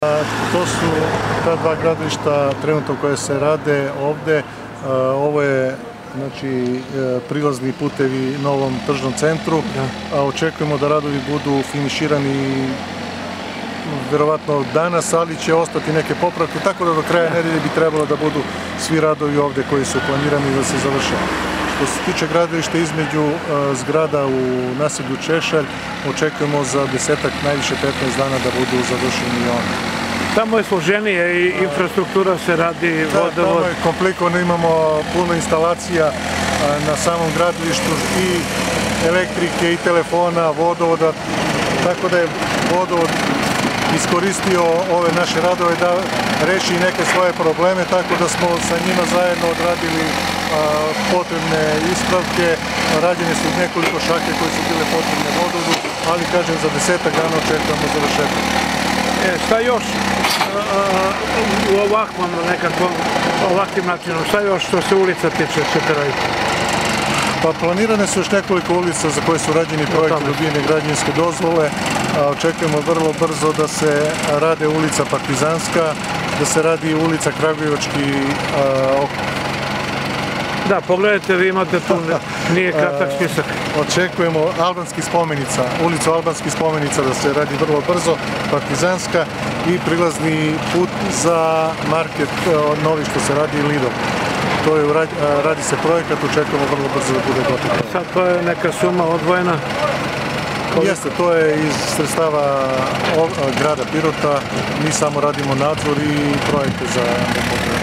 To su ta dva gradilišta trenutno koje se rade ovde. Ovo je znači prilazni putevi novom tržnom centru, a očekujemo da radovi budu finiširani verovatno danas, ali će ostati neke popravke, tako da do kraja nedelje bi trebalo da budu svi radovi ovde koji su planirani da se završe. Što se tiče gradilišta između zgrada u naselju Češalj, očekujemo za 10-ak, najviše 15 dana da budu završeni i oni. Tamo je složenije i infrastruktura se radi, vodovod. Tamo je komplikovano, imamo puno instalacija na samom gradilištu i elektrike i telefona, vodovoda, tako da je vodovod iskoristio ove naše radove da reši neke svoje probleme, tako da smo sa njima zajedno odradili potrebne ispravke. Rađene su nekoliko šake koje su bile potrebne vodovodu, ali kažem za 10-ak dana očekujemo završetak. Šta još u ovakvim načinom, šta još što se ulica tiče ćete raditi? Pa planirane su još nekoliko ulica za koje su rađeni projekti dobijene građevinske dozvole. Očekujemo vrlo brzo da se rade ulica Partizanska, da se radi ulica Kragujevački okrug. Da, pogledajte, vi imate tu, nije kratak spisak. Očekujemo Albanskih spomenica, ulicu Albanskih spomenica da se radi vrlo brzo, Partizanska i prilazni put za market novi što se radi Lidl. Radi se projekat, očekujemo vrlo brzo da bude gotovo. Sad to je neka suma odvojena? Jeste, to je iz sredstava grada Pirota, mi samo radimo nadzor i projekte za